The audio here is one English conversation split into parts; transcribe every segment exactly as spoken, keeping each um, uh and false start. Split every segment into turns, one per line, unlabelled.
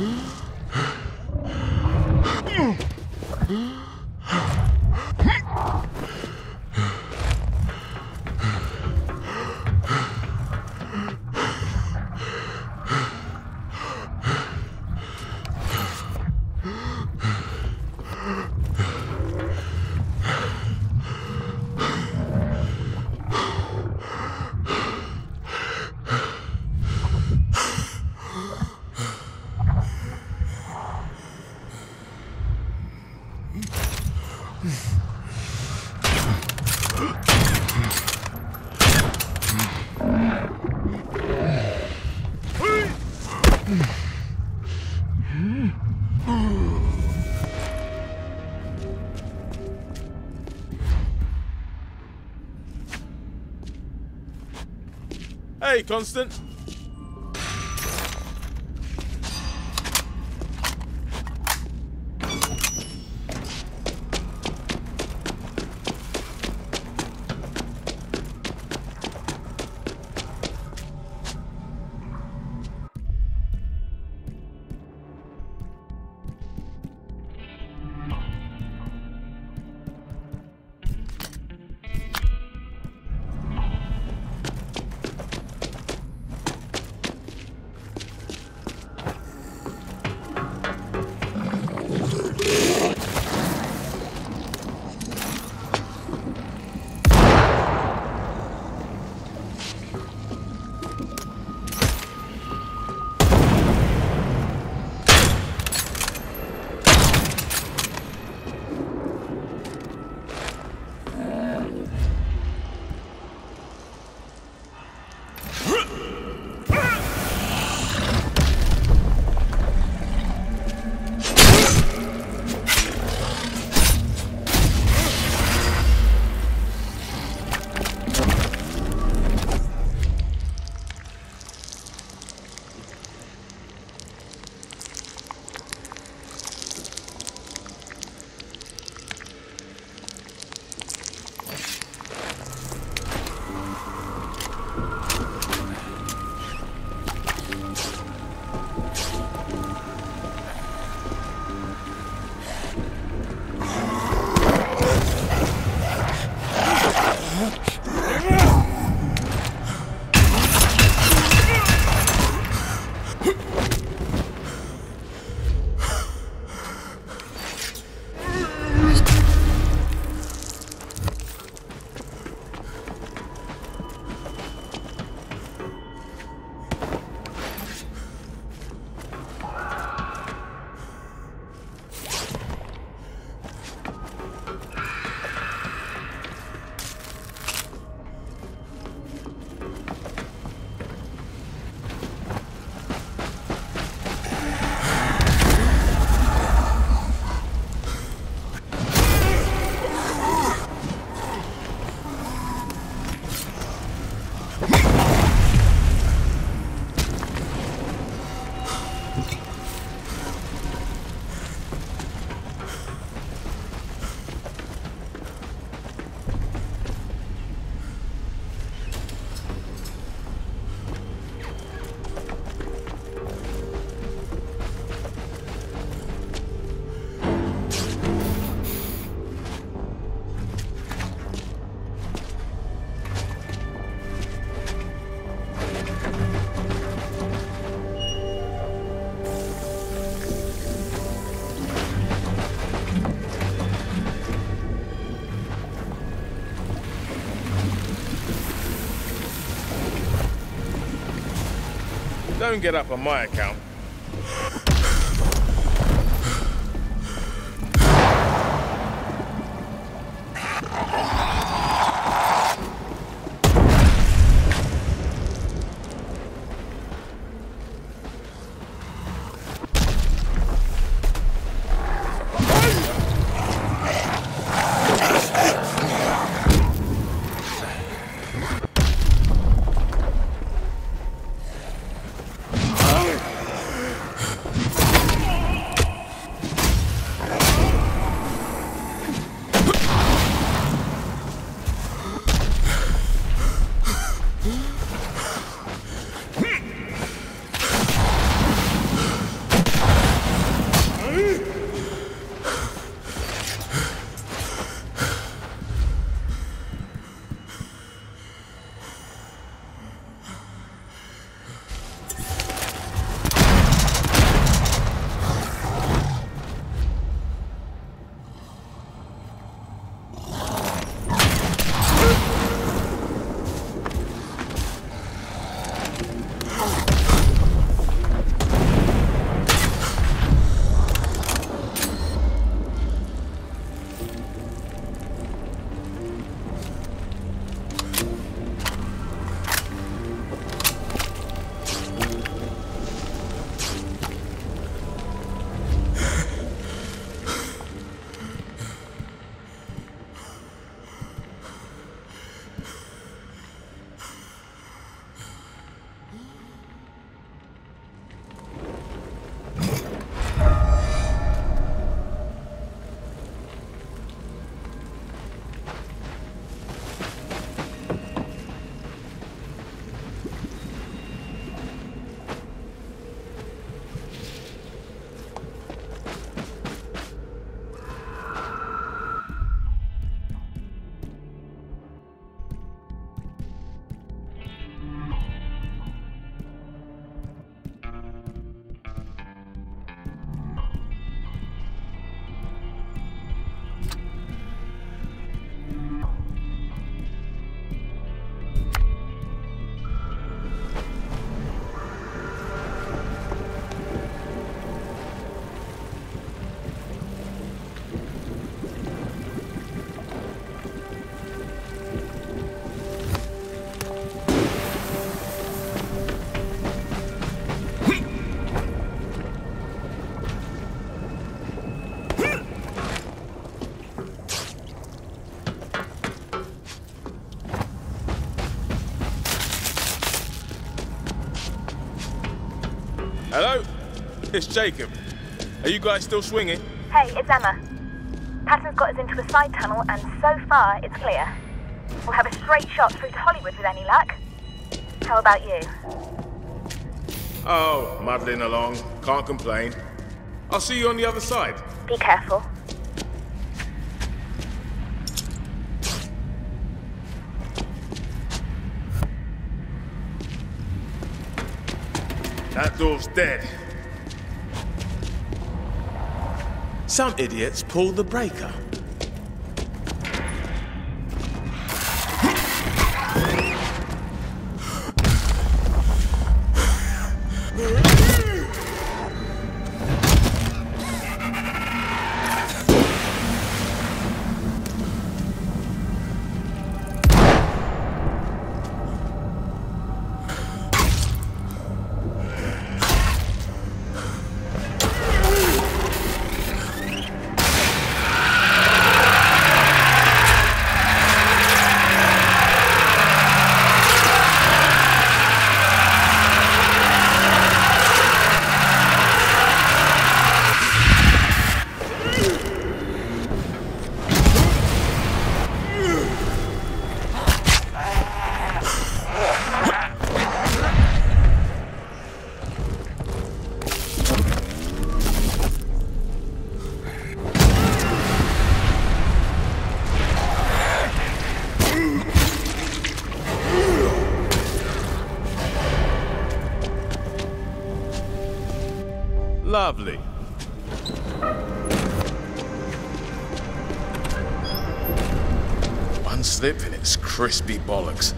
Hey, Constant.
Don't get up on my account.
It's Jacob. Are you guys still swinging?
Hey, it's Emma. Patton's got us into a side tunnel, and so far, it's clear. We'll have a straight shot through to Hollywood with any luck. How about you?
Oh, muddling along. Can't complain. I'll see you on the other side.
Be careful.
That door's dead. Some idiots pulled the breaker. Lovely. One slip and it's crispy bollocks.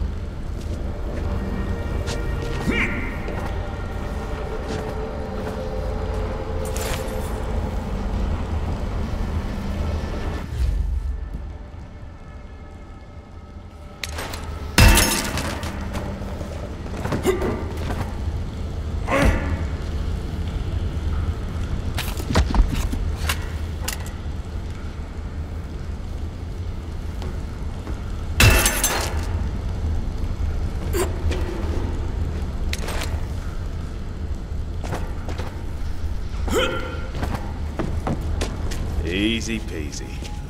Easy peasy.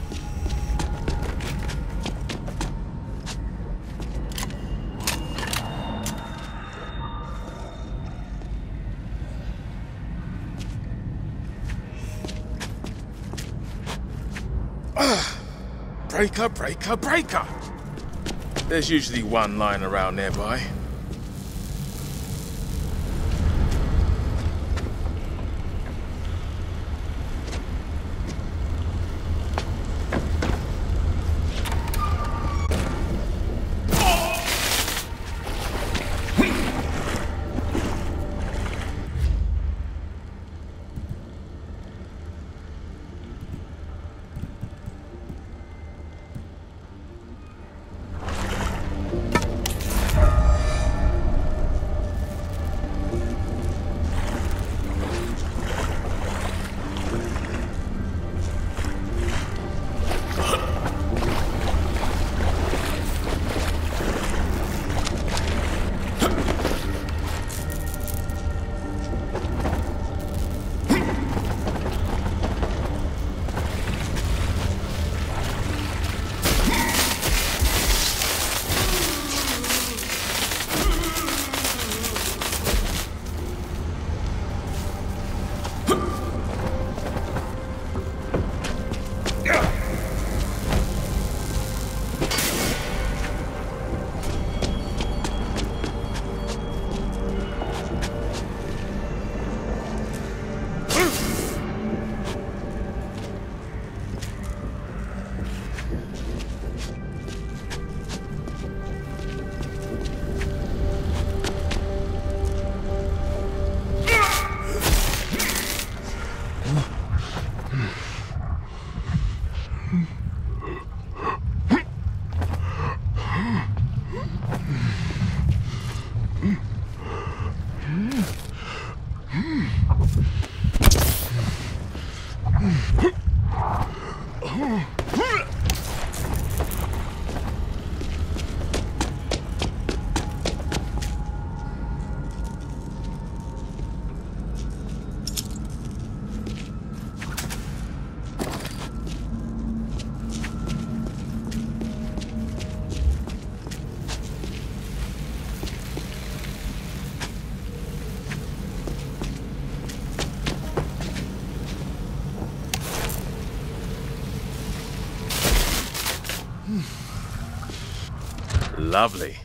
Ah, breaker, breaker, breaker. There's usually one lying around nearby. Lovely.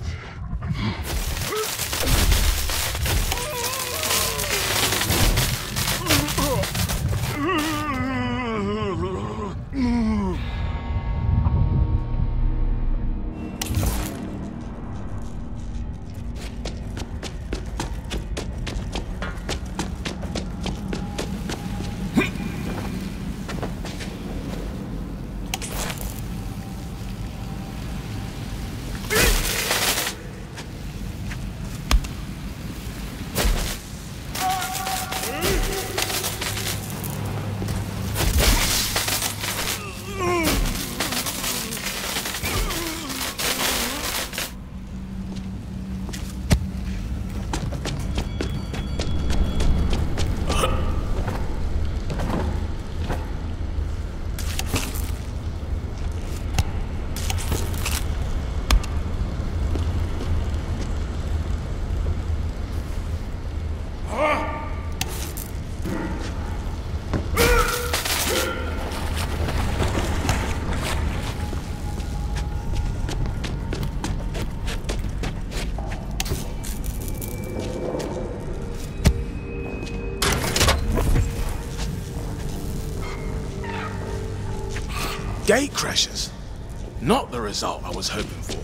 Gate crashes. Not the result I was hoping for.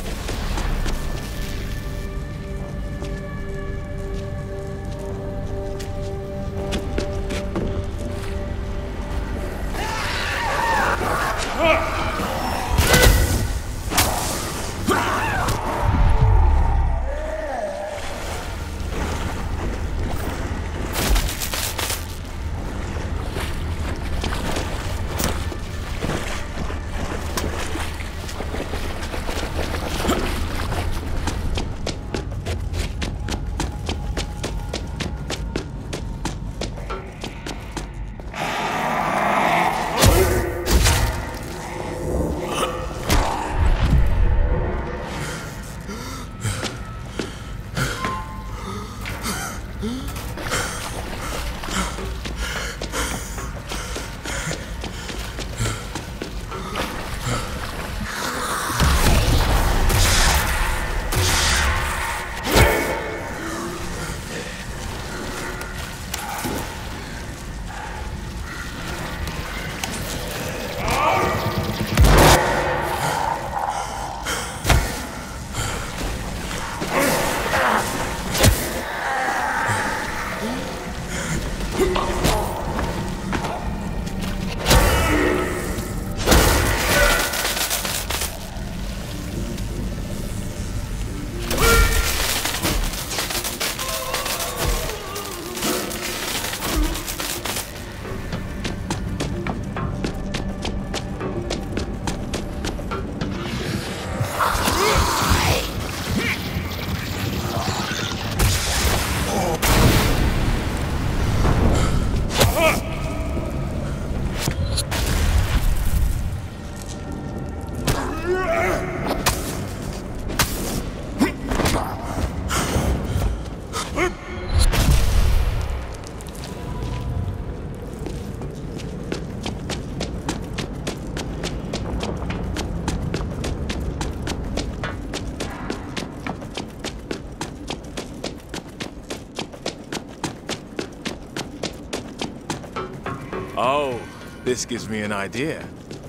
Oh, this gives me an idea.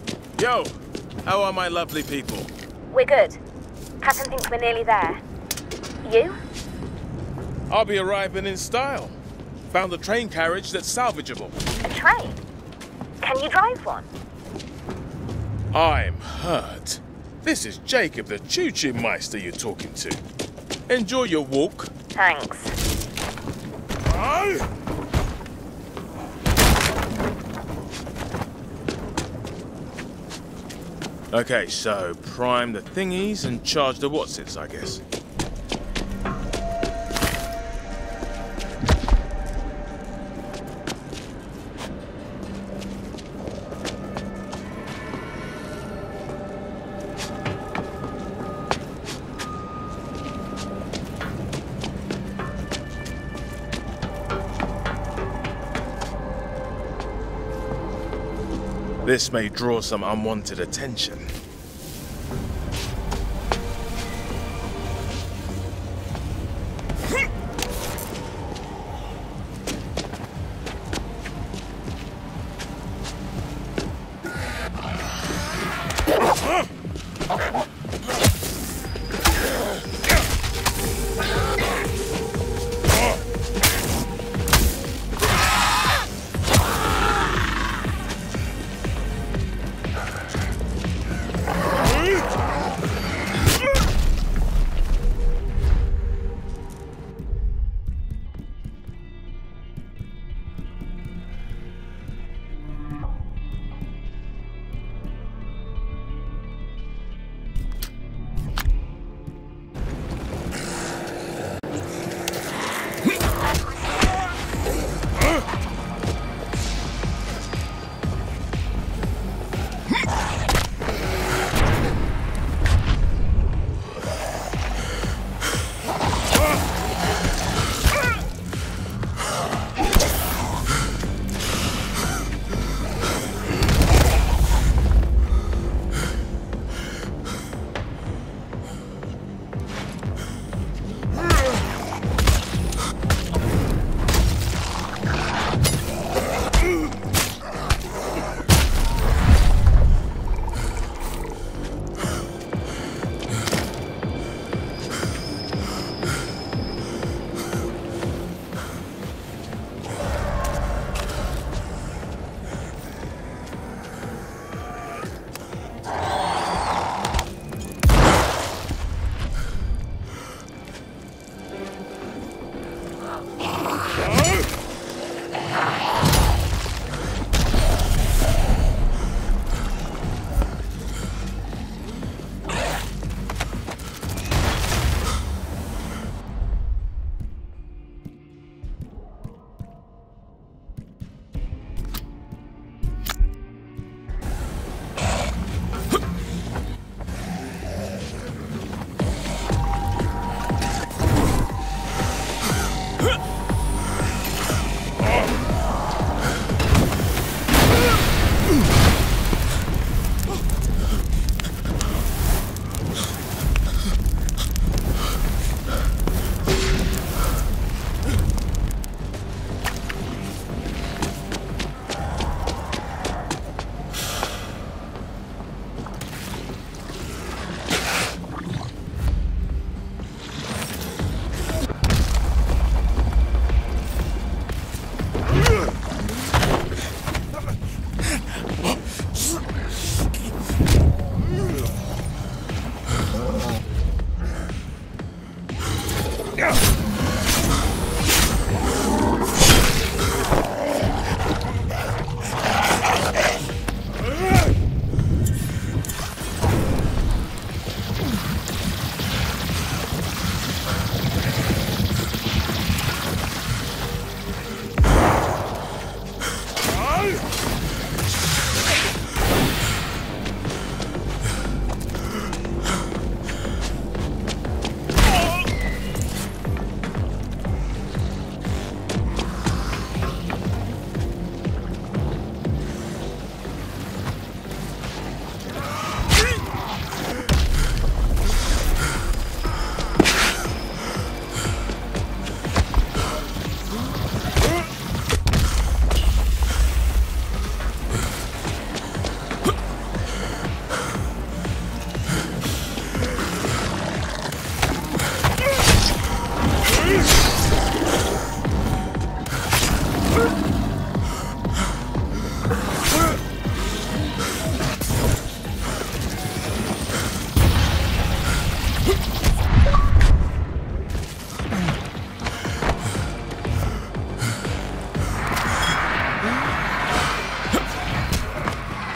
Yo, how are my lovely people?
We're good. Captain thinks we're nearly there. You?
I'll be arriving in style. Found a train carriage that's salvageable.
A train? Can you drive one?
I'm hurt. This is Jacob, the choo-choo meister you're talking to. Enjoy your walk.
Thanks.
Oh! Okay, so prime the thingies and charge the whatsits, I guess. This may draw some unwanted attention.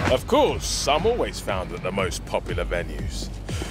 Of course, I'm always found at the most popular venues.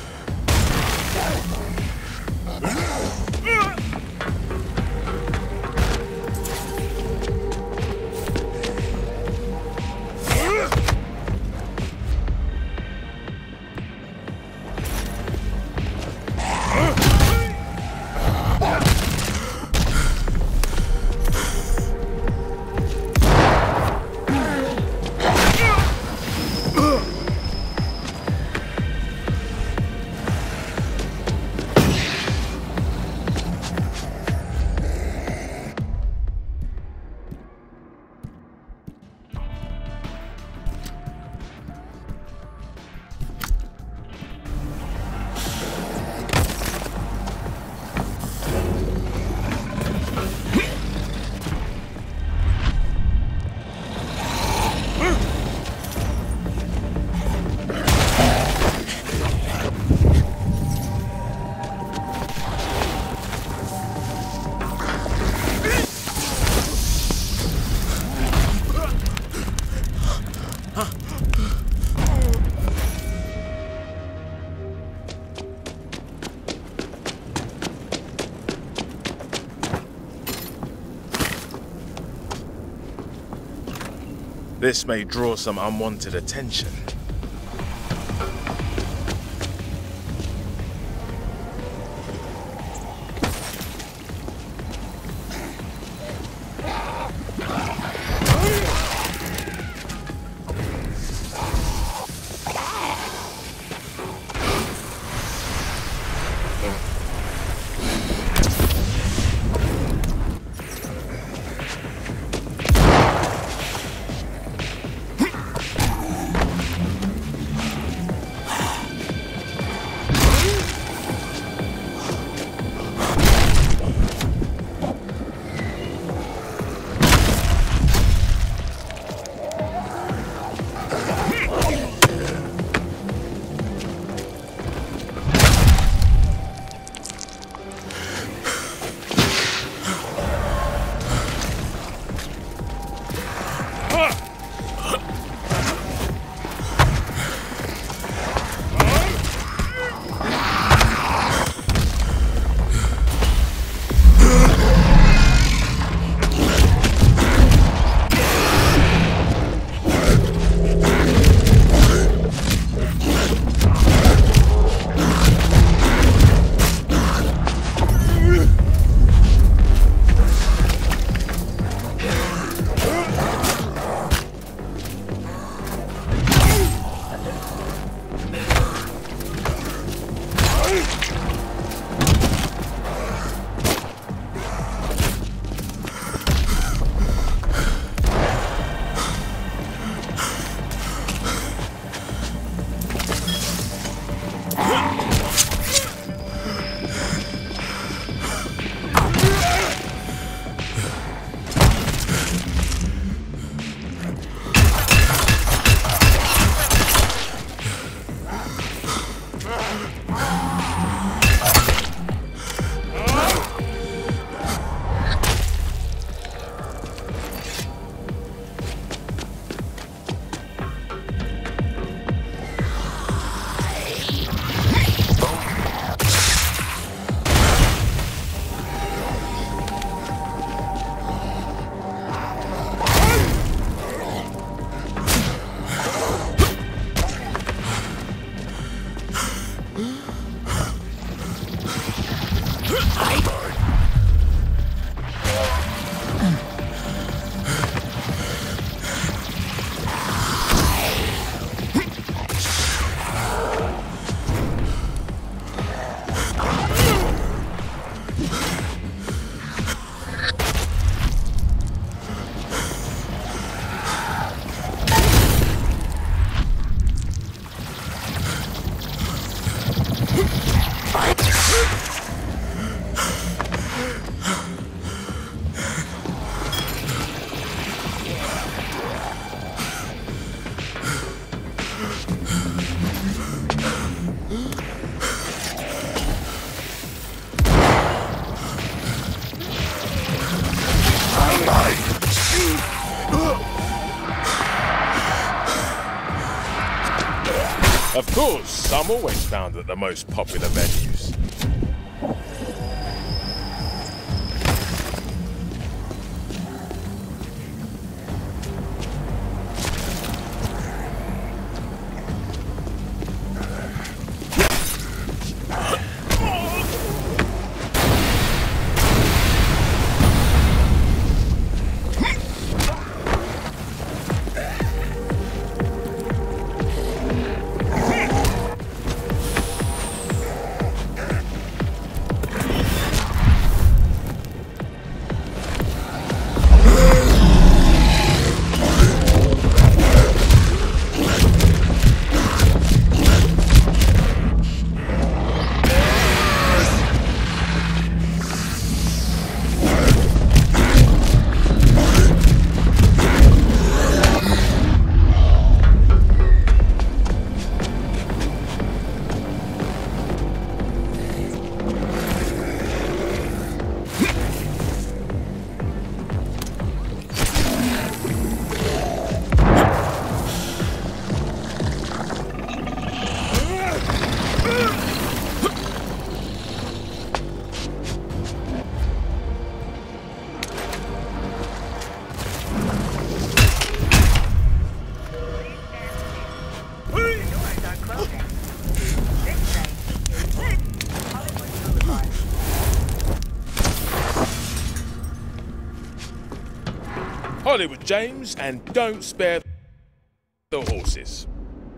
This may draw some unwanted attention. course, some always found at the most popular venues. Hollywood, James, and don't spare the horses.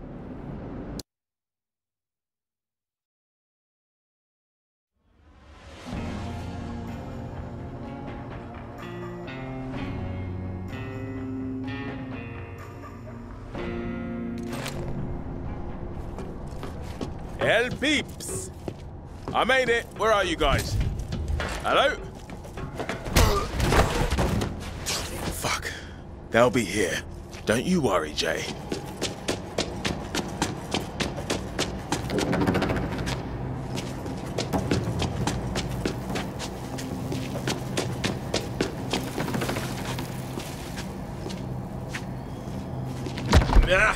Hell peeps! I made it. Where are you guys? Hello? Fuck. They'll be here. Don't you worry, Jay. Yeah.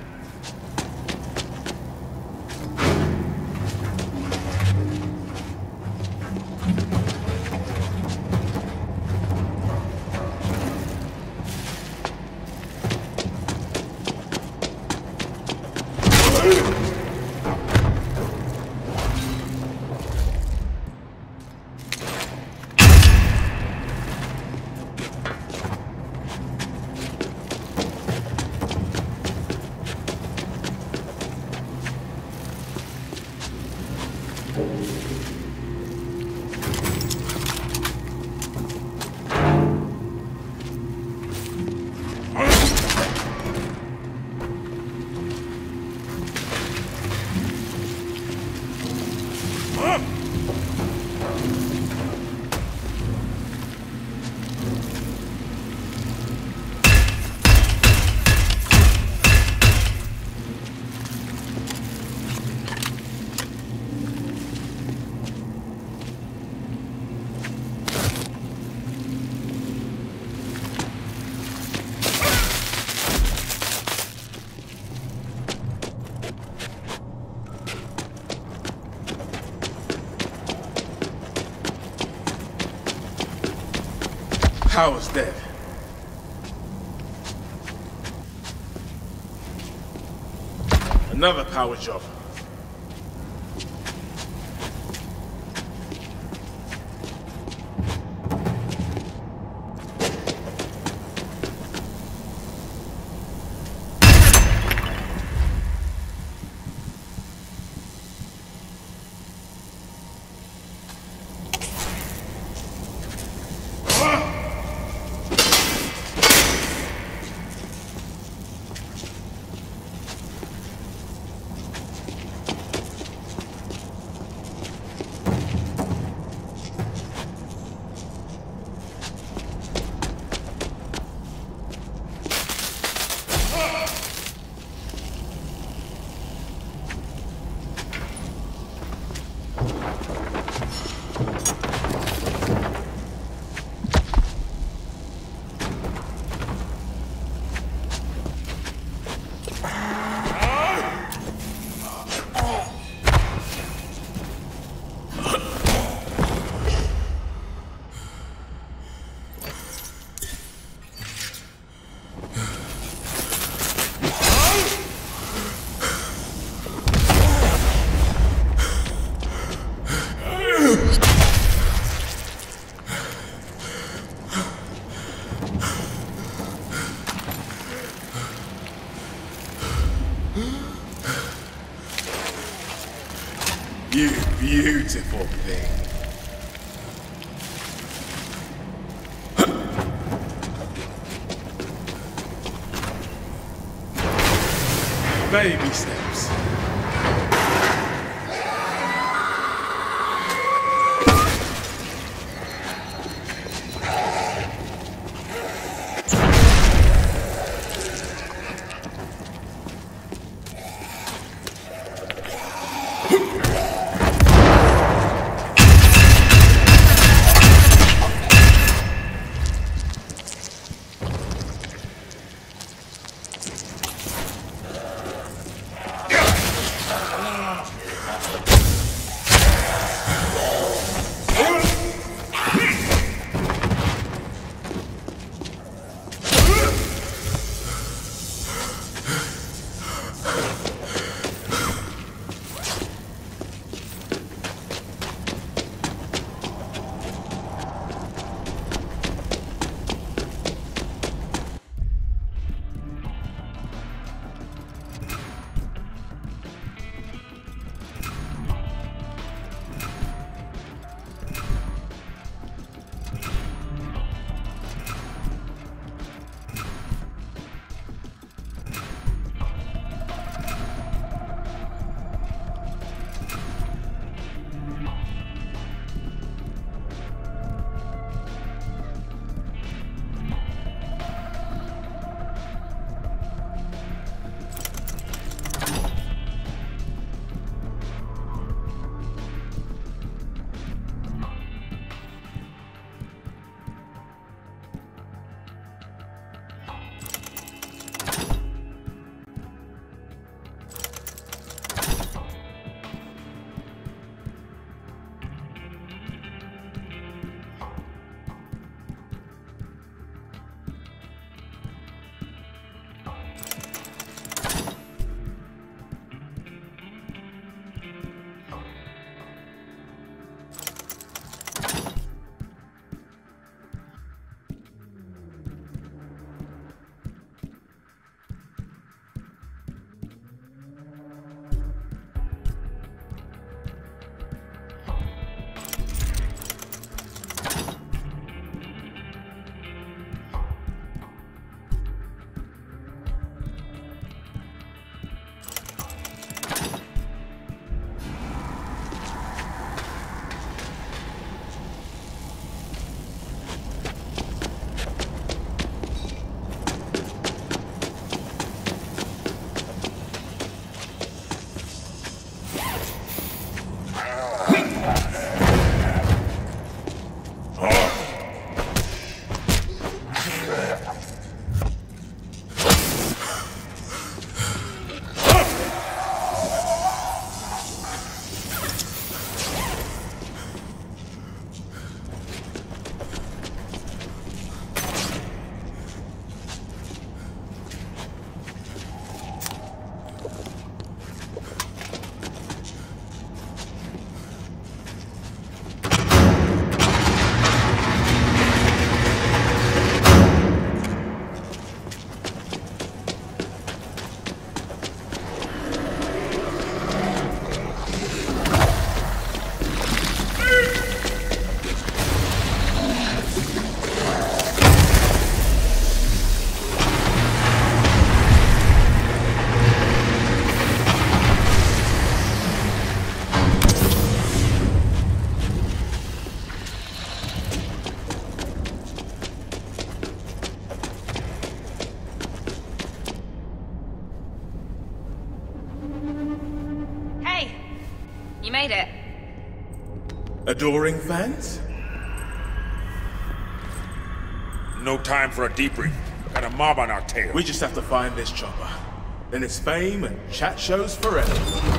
Power's dead. Another power job. You beautiful thing. Baby steps.
You made it.
Adoring fans?
No time for a debrief. Got a mob on our tail.
We just have to find this chopper. Then it's fame and chat shows forever.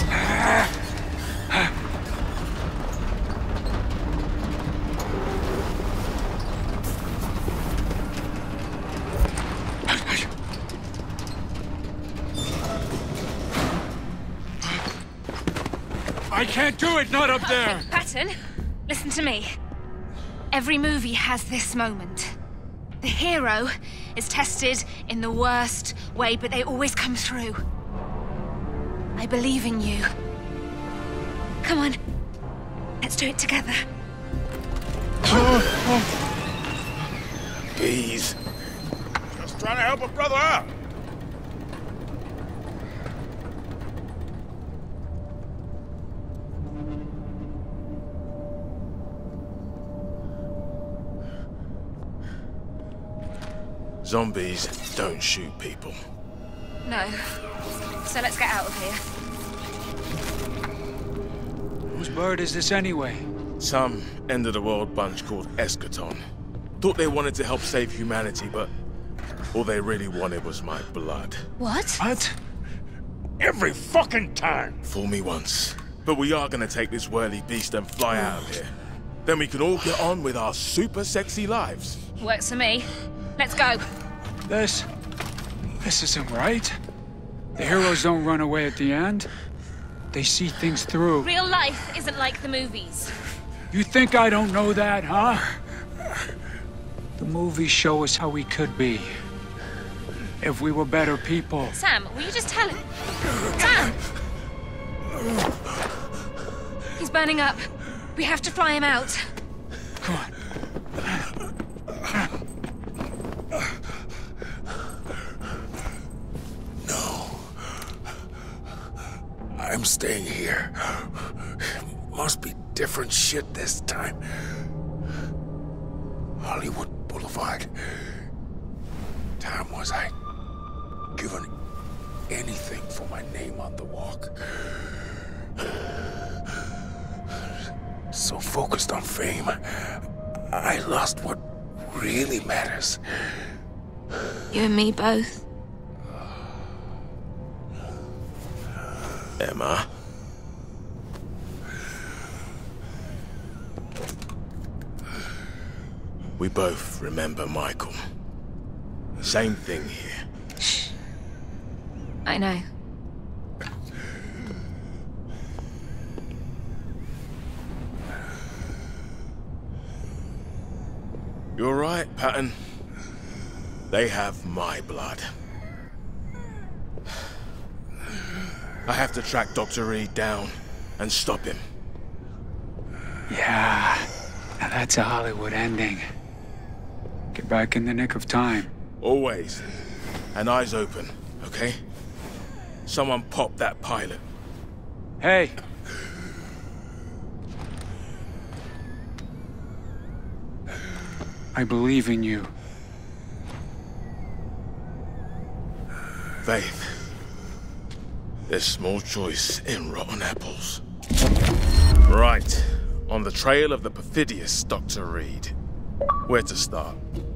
I can't do it, not up there!
Patton, listen to me. Every movie has this moment. The hero is tested in the worst way, but they always come through. I believe in you. Come on. Let's do it together.
Bees.
Just trying to help a brother out.
Zombies don't shoot people.
No. So let's get out of here.
Whose bird is this anyway?
Some end-of-the-world bunch called Eschaton. Thought they wanted to help save humanity, but all they really wanted was my blood.
What?
What?
Every fucking time.
Fool me once. But we are gonna take this whirly beast and fly out of here. Then we can all get on with our super sexy lives.
Works for me. Let's go.
This... This isn't right. The heroes don't run away at the end. They see things through.
Real life isn't like the movies.
You think I don't know that, huh? The movies show us how we could be. If we were better people.
Sam, will you just tell him? Sam! He's burning up. We have to fly him out.
Come on.
I'm staying here. Must be different shit this time. Hollywood Boulevard. Time was I given anything for my name on the walk. So focused on fame, I lost what really matters.
You and me both.
Emma. We both remember Michael. Same thing here.
Shh. I know.
You're right, Patton. They have my blood. I have to track Doctor Reed down and stop him.
Yeah, now that's a Hollywood ending. Get back in the nick of time.
Always. And eyes open, okay? Someone pop that pilot.
Hey! I believe in you.
Faith. There's small choice in rotten apples. Right. On the trail of the perfidious Doctor Reed. Where to start?